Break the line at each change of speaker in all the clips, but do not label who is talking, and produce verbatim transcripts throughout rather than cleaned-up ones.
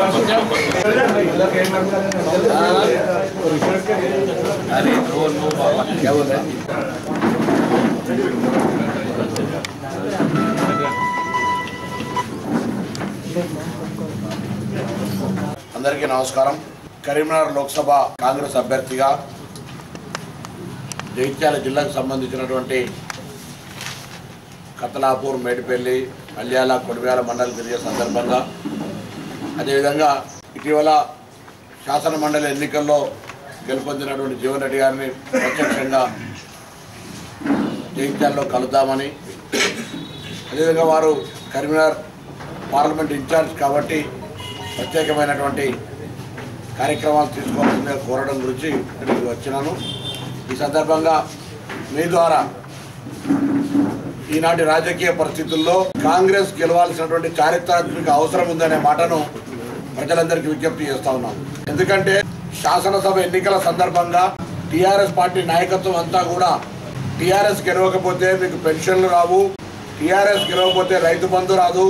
అందరికీ నమస్కారం. కరీంనగర్ లోక్సభ కాంగ్రెస్ అభ్యర్థిగా జగిత్యాల జిల్లాకు సంబంధించినటువంటి కతలాపూర్, మేడిపల్లి, అల్యాల, కొడివ్యాల మండలి తిరిగే సందర్భంగా, అదేవిధంగా ఇటీవల శాసన మండలి ఎన్నికల్లో గెలుపొందినటువంటి జీవన్ రెడ్డి గారిని ప్రత్యక్షంగా జగిత్యాలలో కలుద్దామని, అదేవిధంగా వారు కరీంనగర్ పార్లమెంట్ ఇన్ఛార్జ్ కాబట్టి ప్రత్యేకమైనటువంటి కార్యక్రమాలు తీసుకోవాల్సిందిగా కోరడం గురించి ఇక్కడికి వచ్చినాను. ఈ సందర్భంగా మీ ద్వారా ఈనాటి రాజకీయ పరిస్థితుల్లో కాంగ్రెస్ గెలవాల్సినటువంటి చారిత్రాత్మక అవసరం ఉందనే మాటను ప్రజలందరికీ విజ్ఞప్తి చేస్తా ఉన్నాం. ఎందుకంటే శాసనసభ ఎన్నికల సందర్భంగా టీఆర్ఎస్ పార్టీ నాయకత్వం అంతా కూడా టీఆర్ఎస్ గెలవకపోతే మీకు పెన్షన్లు రావు, టీఆర్ఎస్ గెలవకపోతే రైతు బంధు రాదు,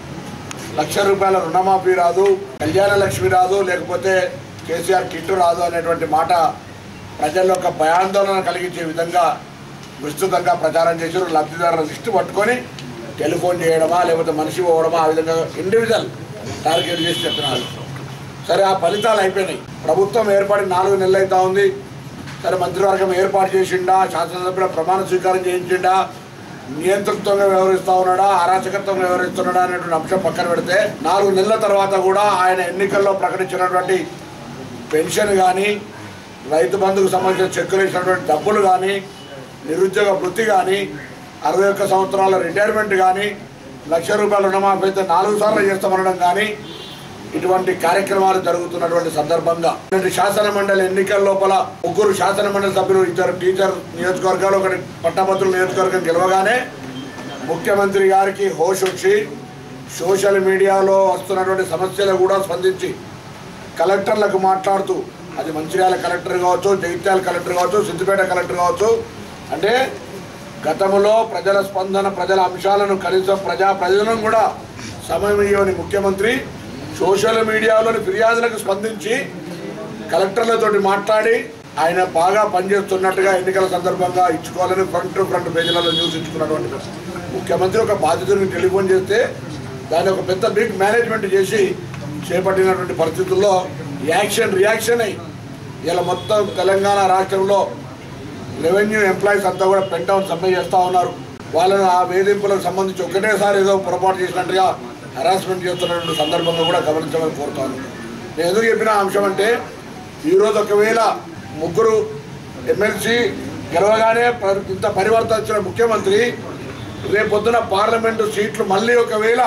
లక్ష రూపాయల రుణమాఫీ రాదు, కళ్యాణ లక్ష్మి రాదు, లేకపోతే కేసీఆర్ కిట్టు రాదు అనేటువంటి మాట ప్రజల్లో ఒక భయాందోళన కలిగించే విధంగా విస్తృతంగా ప్రచారం చేశారు. లబ్ధిదారుల లిస్టు పట్టుకొని టెలిఫోన్ చేయడమా, లేకపోతే మనిషి పోవడమా, ఆ విధంగా ఇండివిజువల్ టార్గెట్ చేసి చెప్తున్నారు. సరే, ఆ ఫలితాలు అయిపోయినాయి. ప్రభుత్వం ఏర్పడి నాలుగు నెలలు అవుతా ఉంది. సరే, మంత్రివర్గం ఏర్పాటు చేసిండా, శాసనసభ్యుల ప్రమాణ స్వీకారం చేయించిండా, నియంతృత్వంగా వ్యవహరిస్తూ ఉన్నాడా, అరాచకత్వంగా వ్యవహరిస్తున్నాడా అనేటువంటి అంశం పక్కన పెడితే, నాలుగు నెలల తర్వాత కూడా ఆయన ఎన్నికల్లో ప్రకటించినటువంటి పెన్షన్ కానీ, రైతు బంధుకు సంబంధించిన చెక్కులు ఇచ్చినటువంటి డబ్బులు కానీ, నిరుద్యోగ వృత్తి కానీ, అరవై ఒక్క సంవత్సరాల రిటైర్మెంట్ కానీ, లక్ష రూపాయల రుణమాఫీ అయితే నాలుగు సార్లు చేస్తామనడం కానీ, ఇటువంటి కార్యక్రమాలు జరుగుతున్నటువంటి సందర్భంగా శాసన మండలి ఎన్నికల లోపల ముగ్గురు శాసన మండలి సభ్యులు, ఇద్దరు టీచర్ నియోజకవర్గాలు, ఒకటి పట్టభద్రుల నియోజకవర్గం గెలవగానే ముఖ్యమంత్రి గారికి హోష్ వచ్చి సోషల్ మీడియాలో వస్తున్నటువంటి సమస్యలు కూడా స్పందించి కలెక్టర్లకు మాట్లాడుతూ, అది మంచిర్యాల కలెక్టర్ కావచ్చు, జగిత్యాల కలెక్టర్ కావచ్చు, సిద్దిపేట కలెక్టర్ కావచ్చు, అంటే గతంలో ప్రజల స్పందన, ప్రజల అంశాలను కనీసం ప్రజా ప్రజలను కూడా సమయం ఇవ్వని ముఖ్యమంత్రి సోషల్ మీడియాలోని ఫిర్యాదులకు స్పందించి కలెక్టర్లతోటి మాట్లాడి ఆయన బాగా పనిచేస్తున్నట్టుగా ఎన్నికల సందర్భంగా ఇచ్చుకోవాలని ఫ్రంట్ టు ఫ్రంట్ పేజీలలో న్యూస్ ఇచ్చుకున్నటువంటి ముఖ్యమంత్రి ఒక బాధితుడిని టెలిఫోన్ చేస్తే దాన్ని ఒక పెద్ద బిగ్ మేనేజ్మెంట్ చేసి చేపట్టినటువంటి పరిస్థితుల్లో యాక్షన్ రియాక్షన్ అయ్యి ఇలా మొత్తం తెలంగాణ రాష్ట్రంలో రెవెన్యూ ఎంప్లాయీస్ అంతా కూడా పెన్ డౌన్ సమ్మె చేస్తూ ఉన్నారు. వాళ్ళను ఆ వేధింపులకు సంబంధించి ఒకటేసారి ఏదో పొరపాటు చేసినట్టుగా హెరాస్మెంట్ చేస్తున్నటువంటి సందర్భంగా కూడా గమనించమని కోరుతాను. నేను ఎందుకు చెప్పిన అంశం అంటే, ఈరోజు ఒకవేళ ముగ్గురు ఎమ్మెల్సీ గెలవగానే ఇంత పరివర్తన వచ్చిన ముఖ్యమంత్రి రేపొద్దున పార్లమెంటు సీట్లు మళ్ళీ ఒకవేళ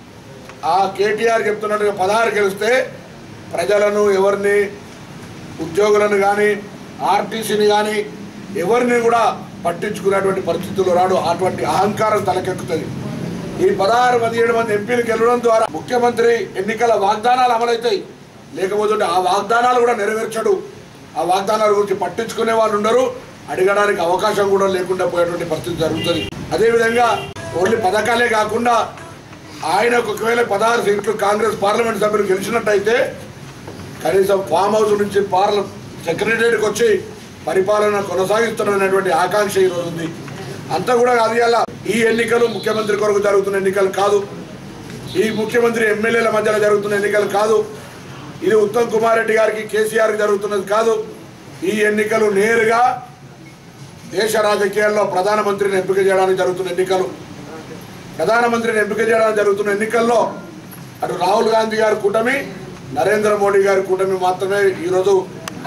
ఆ కేటీఆర్ చెప్తున్నట్టుగా పదహారు గెలిస్తే ప్రజలను, ఎవరిని, ఉద్యోగులను కానీ, ఆర్టీసీని కానీ ఎవరిని కూడా పట్టించుకునేటువంటి పరిస్థితుల్లో రాడు. అటువంటి అహంకారం తలకెక్కుతుంది. ఈ పదహారు పదిహేడు మంది ఎంపీలు గెలవడం ద్వారా ముఖ్యమంత్రి ఎన్నికల వాగ్దానాలు అమలవుతాయి. లేకపోతే ఆ వాగ్దానాలు కూడా నెరవేర్చడు. ఆ వాగ్దానాల గురించి పట్టించుకునే వాళ్ళు ఉండరు, అడగడానికి అవకాశం కూడా లేకుండా పోయేటువంటి పరిస్థితి జరుగుతుంది. అదేవిధంగా ఓన్లీ పథకాలే కాకుండా ఆయనకు ఒకవేళ పదహారు సీట్లు కాంగ్రెస్ పార్లమెంట్ సభ్యులు గెలిచినట్టయితే కనీసం ఫామ్ హౌస్ నుంచి పార్ల సెక్రటరీకి వచ్చి పరిపాలన కొనసాగిస్తున్నటువంటి ఆకాంక్ష ఈరోజు ఉంది. అంతా కూడా అది అలా ఈ ఎన్నికలు ముఖ్యమంత్రి కొరకు జరుగుతున్న ఎన్నికలు కాదు, ఈ ముఖ్యమంత్రి ఎమ్మెల్యేల మధ్యలో జరుగుతున్న ఎన్నికలు కాదు, ఇది ఉత్తమ్ కుమార్ రెడ్డి గారికి, కేసీఆర్కి జరుగుతున్నది కాదు. ఈ ఎన్నికలు నేరుగా దేశ రాజకీయాల్లో ప్రధానమంత్రిని ఎంపిక చేయడానికి జరుగుతున్న ఎన్నికలు. ప్రధానమంత్రిని ఎంపిక చేయడానికి జరుగుతున్న ఎన్నికల్లో అటు రాహుల్ గాంధీ గారి కూటమి, నరేంద్ర మోడీ గారి కూటమి మాత్రమే ఈరోజు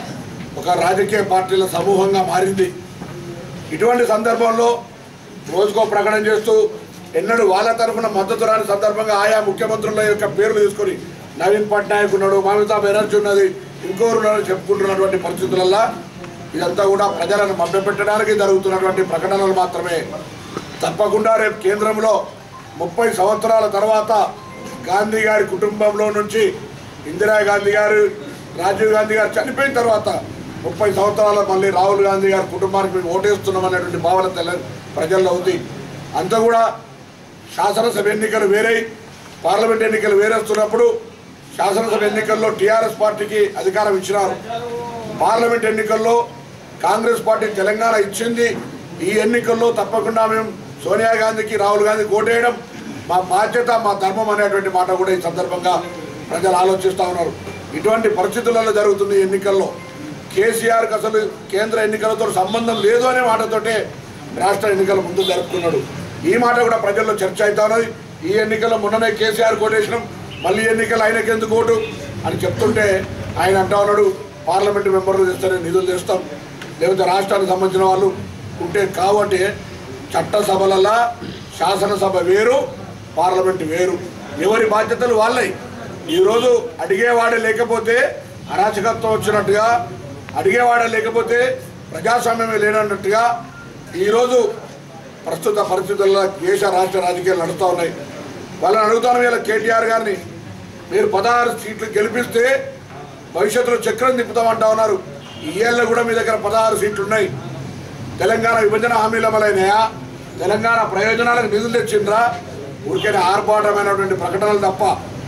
ఒక రాజకీయ పార్టీల సమూహంగా మారింది. ఇటువంటి సందర్భంలో రోజుకో ప్రకటన చేస్తూ ఎన్నడూ వాళ్ళ తరఫున మద్దతు రాని సందర్భంగా ఆయా ముఖ్యమంత్రుల యొక్క పేర్లు తీసుకొని నవీన్ పట్నాయక్ ఉన్నాడు, మమతా బెనర్జీ ఉన్నది, ఇంకోరు ఉన్నారని చెప్పుకుంటున్నటువంటి పరిస్థితులల్లో ఇదంతా కూడా ప్రజలను మభ్యపెట్టడానికి జరుగుతున్నటువంటి ప్రకటనలు మాత్రమే. తప్పకుండా రేపు కేంద్రంలో ముప్పై సంవత్సరాల తర్వాత గాంధీ గారి కుటుంబంలో నుంచి ఇందిరాగాంధీ గారు, రాజీవ్ గాంధీ గారు చనిపోయిన తర్వాత ముప్పై సంవత్సరాల మళ్ళీ రాహుల్ గాంధీ గారి కుటుంబానికి మేము ఓటేస్తున్నాం అనేటువంటి భావన తెల ప్రజల్లో ఉంది. అంతా కూడా శాసనసభ ఎన్నికలు వేరే, పార్లమెంట్ ఎన్నికలు వేరేస్తున్నప్పుడు శాసనసభ ఎన్నికల్లో టీఆర్ఎస్ పార్టీకి అధికారం ఇచ్చినారు. పార్లమెంట్ ఎన్నికల్లో కాంగ్రెస్ పార్టీ తెలంగాణ ఇచ్చింది. ఈ ఎన్నికల్లో తప్పకుండా మేము సోనియా గాంధీకి రాహుల్ గాంధీకి ఓటేయడం మా బాధ్యత, మా ధర్మం అనేటువంటి మాట కూడా ఈ సందర్భంగా ప్రజలు ఆలోచిస్తూ ఉన్నారు. ఇటువంటి పరిస్థితులలో జరుగుతుంది ఎన్నికల్లో. కేసీఆర్కి అసలు కేంద్ర ఎన్నికలతో సంబంధం లేదు అనే మాటతోటే రాష్ట్ర ఎన్నికల ముందు జరుపుకున్నాడు. ఈ మాట కూడా ప్రజల్లో చర్చ అవుతా ఉన్నది. ఈ ఎన్నికల్లో మొన్ననే కేసీఆర్ కోటేసినాం, మళ్ళీ ఎన్నికలు ఆయనకి ఎందుకు ఓటు అని చెప్తుంటే ఆయన అంటా ఉన్నాడు, పార్లమెంటు మెంబర్లు తెస్తేనే నిధులు తెస్తాం, లేకపోతే రాష్ట్రానికి సంబంధించిన వాళ్ళు ఉంటే కాబట్టి చట్టసభలలో శాసనసభ వేరు, పార్లమెంటు వేరు, ఎవరి బాధ్యతలు వాళ్ళై. ఈరోజు అడిగేవాడే లేకపోతే అరాచకత్వం వచ్చినట్టుగా, అడిగేవాడే లేకపోతే ప్రజాస్వామ్యమే లేనన్నట్టుగా ఈరోజు ప్రస్తుత పరిస్థితుల్లో దేశ రాష్ట్ర రాజకీయాలు నడుస్తూ ఉన్నాయి. వాళ్ళని అడుగుతాను, వీళ్ళ కేటీఆర్ గారిని, మీరు పదహారు సీట్లు గెలిపిస్తే భవిష్యత్తులో చక్రం తిప్పుతామంటా ఉన్నారు. ఈ ఏళ్ళ కూడా మీ దగ్గర పదహారు సీట్లు ఉన్నాయి. తెలంగాణ విభజన హామీలు అమలైనాయా? తెలంగాణ ప్రయోజనాలకు నిధులు తెచ్చిండ్రా? ఊరికైనా ఆర్భాటమైనటువంటి ప్రకటనలు తప్ప.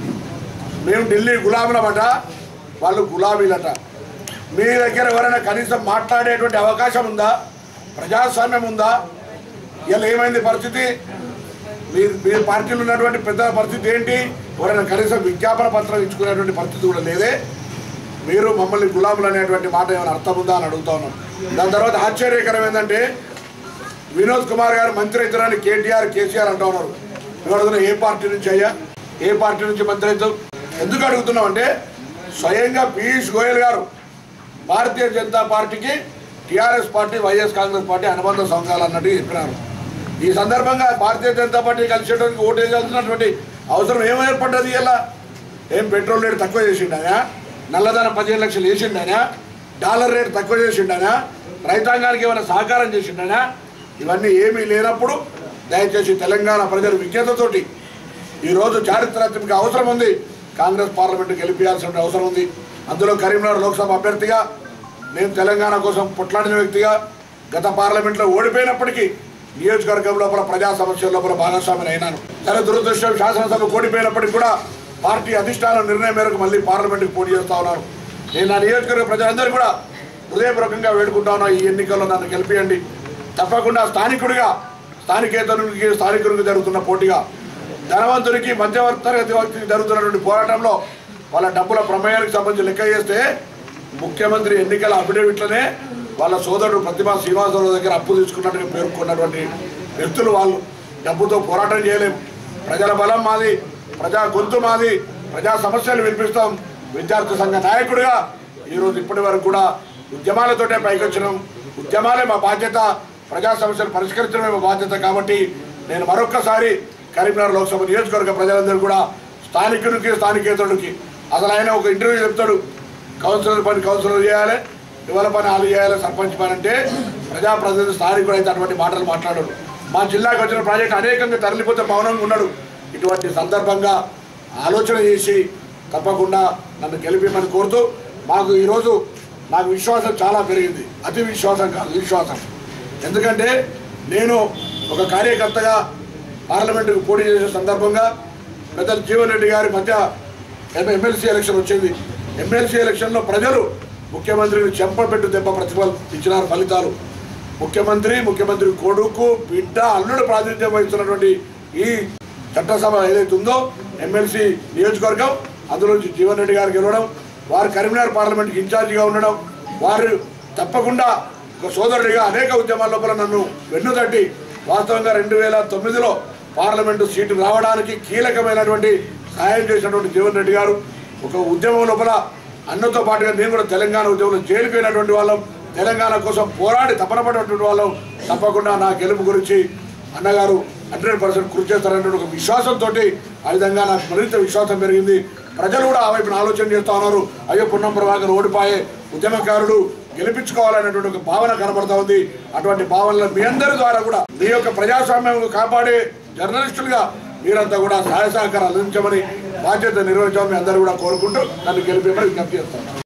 మేము ఢిల్లీ గులాబీలమట, వాళ్ళు గులాబీలట. మీ దగ్గర ఎవరైనా కనీసం మాట్లాడేటువంటి అవకాశం ఉందా? ప్రజాస్వామ్యం ఉందా? ఇలా ఏమైంది పరిస్థితి? మీరు మీ పార్టీలో ఉన్నటువంటి పెద్ద పరిస్థితి ఏంటి? ఎవరైనా కనీసం విజ్ఞాపన పత్రం ఇచ్చుకునేటువంటి పరిస్థితి కూడా లేదే. మీరు మమ్మల్ని గులాములు అనేటువంటి మాట ఏమైనా అర్థం ఉందా అని అడుగుతా ఉన్నాం. దాని తర్వాత ఆశ్చర్యకరం ఏంటంటే వినోద్ కుమార్ గారు మంత్రి అవుతారని కేటీఆర్ కేసీఆర్ అంటూ ఉన్నారు. మేము అడుగుతున్నాం, ఏ పార్టీ నుంచి అయ్యా, ఏ పార్టీ నుంచి మంత్రి అవుతాం? ఎందుకు అడుగుతున్నాం అంటే స్వయంగా పీయూష్ గోయల్ గారు భారతీయ జనతా పార్టీకి TRS party, YS Congress party అనుబంధ సంఘాలు అన్నట్టు చెప్పినారు. ఈ సందర్భంగా భారతీయ జనతా పార్టీ కలిసేటానికి ఓటు వేయాల్సినటువంటి అవసరం ఏమో ఏర్పడ్డది. ఇలా ఏం పెట్రోల్ రేటు తక్కువ చేసిండానా? నల్లధనం పదిహేను లక్షలు వేసిండానా? డాలర్ రేటు తక్కువ చేసిండానా? రైతాంగానికి ఏమైనా సహకారం చేసిండానా? ఇవన్నీ ఏమీ లేనప్పుడు దయచేసి తెలంగాణ ప్రజలు విజ్ఞతతోటి ఈరోజు చారిత్రాత్మక అవసరం ఉంది. కాంగ్రెస్ పార్లమెంటు గెలిపించాల్సిన అవసరం ఉంది. అందులో కరీంనగర్ లోక్సభ అభ్యర్థిగా నేను తెలంగాణ కోసం పొట్లాడిన వ్యక్తిగా గత పార్లమెంట్లో ఓడిపోయినప్పటికీ నియోజకవర్గం లోపల ప్రజా సమస్యల లోపల భాగస్వామిని అయినాను. సరే, దురదృష్టం శాసనసభ ఓడిపోయినప్పటికీ కూడా పార్టీ అధిష్టానం నిర్ణయం మేరకు మళ్ళీ పార్లమెంటుకు పోటీ చేస్తూ ఉన్నాను. నేను నా నియోజకవర్గ ప్రజలందరూ కూడా హృదయపూర్వకంగా వేడుకుంటా ఉన్నా, ఈ ఎన్నికల్లో నన్ను గెలిపియండి. తప్పకుండా స్థానికుడిగా, స్థానికేతరునికి స్థానికుడికి జరుగుతున్న పోటీగా, ధనవంతునికి మధ్యవర్తరగతి వ్యక్తికి జరుగుతున్నటువంటి పోరాటంలో వాళ్ళ డబ్బుల ప్రమేయానికి సంబంధించి లెక్క చేస్తే ముఖ్యమంత్రి ఎన్నికల అఫిడవిట్లనే వాళ్ళ సోదరుడు ప్రతిభా శ్రీనివాసరావు దగ్గర అప్పు తీసుకున్నట్టుగా పేర్కొన్నటువంటి వ్యక్తులు వాళ్ళు. డబ్బుతో పోరాటం చేయలేము. ప్రజల బలం మాది, ప్రజా గొంతు మాది, ప్రజా సమస్యలు వినిపిస్తాం. విద్యార్థి సంఘ నాయకుడిగా ఈరోజు ఇప్పటి వరకు కూడా ఉద్యమాలతోటే పైకొచ్చినాం. ఉద్యమాలే మా బాధ్యత, ప్రజా సమస్యలు పరిష్కరించడమే మా బాధ్యత. కాబట్టి నేను మరొక్కసారి కరీంనగర్ లోక్సభ నియోజకవర్గ ప్రజలందరూ కూడా స్థానికునికి స్థానికేతరుడికి, అసలు ఆయన ఒక ఇంటర్వ్యూ చెప్తాడు, కౌన్సిలర్ పని కౌన్సిలర్ చేయాలి, ఇవాళ పని వాళ్ళు చేయాలి, సర్పంచ్ పని అంటే ప్రజాప్రతినిధి స్థానికుడు అయితే అటువంటి మాటలు మాట్లాడాడు. మా జిల్లాకు వచ్చిన ప్రాజెక్టు అనేకంగా తరలిపోతే మౌనంగా ఉన్నాడు. ఇటువంటి సందర్భంగా ఆలోచన చేసి తప్పకుండా నన్ను గెలిపిమని కోరుతూ, మాకు ఈరోజు నాకు విశ్వాసం చాలా పెరిగింది. అతి విశ్వాసం కాదు, విశ్వాసం. ఎందుకంటే నేను ఒక కార్యకర్తగా పార్లమెంటుకు పోటీ చేసే సందర్భంగా పెద్దలు జీవన్ రెడ్డి గారి మధ్య ఎమ్మెల్సీ ఎలక్షన్ వచ్చింది. ఎమ్మెల్సీ ఎలక్షన్లో ప్రజలు ముఖ్యమంత్రిని చెంపపెట్టు దెబ్బ ప్రతిఫలం ఇచ్చినారు. ఫలితాలు ముఖ్యమంత్రి, ముఖ్యమంత్రి కొడుకు, బిడ్డ, అల్లుడు ప్రాతినిధ్యం వహిస్తున్నటువంటి ఈ చట్టసభ ఏదైతే ఉందో ఎమ్మెల్సీ నియోజకవర్గం, అందులో నుంచి జీవన్ రెడ్డి గారు గెలవడం, వారు కరీంనగర్ పార్లమెంట్కి ఇన్ఛార్జిగా ఉండడం, వారు తప్పకుండా ఒక సోదరుడిగా అనేక ఉద్యమాల లోపల నన్ను వెన్నుతట్టి వాస్తవంగా రెండు వేల తొమ్మిదిలో పార్లమెంటు సీటు రావడానికి కీలకమైనటువంటి సహాయం చేసినటువంటి జీవన్ రెడ్డి గారు, ఒక ఉద్యమం లోపల అన్నతో పాటుగా నేను కూడా తెలంగాణ ఉద్యమంలో జైలుపోయినటువంటి వాళ్ళం, తెలంగాణ కోసం పోరాడి తపనపడినటువంటి వాళ్ళం. తప్పకుండా నా గెలుపు గురించి అన్నగారు హండ్రెడ్ పర్సెంట్ కృషి చేస్తారనే ఒక విశ్వాసంతో ఆ విధంగా నాకు మరింత విశ్వాసం పెరిగింది. ప్రజలు కూడా ఆ వైపున ఆలోచన చేస్తూ ఉన్నారు. అయ్యో పున్నం ప్రభాకర్ ఓడిపోయే ఉద్యమకారుడు గెలిపించుకోవాలనేటువంటి ఒక భావన కనబడతా ఉంది. అటువంటి భావనలు మీ అందరి ద్వారా కూడా మీ యొక్క ప్రజాస్వామ్యం కాపాడే జర్నలిస్టులుగా మీరంతా కూడా సహాయ సహకారాలు అందించమని, బాధ్యత నిర్వహించాలని అందరూ కూడా కోరుకుంటూ నన్ను గెలిపేమని విజ్ఞప్తి చేస్తాను.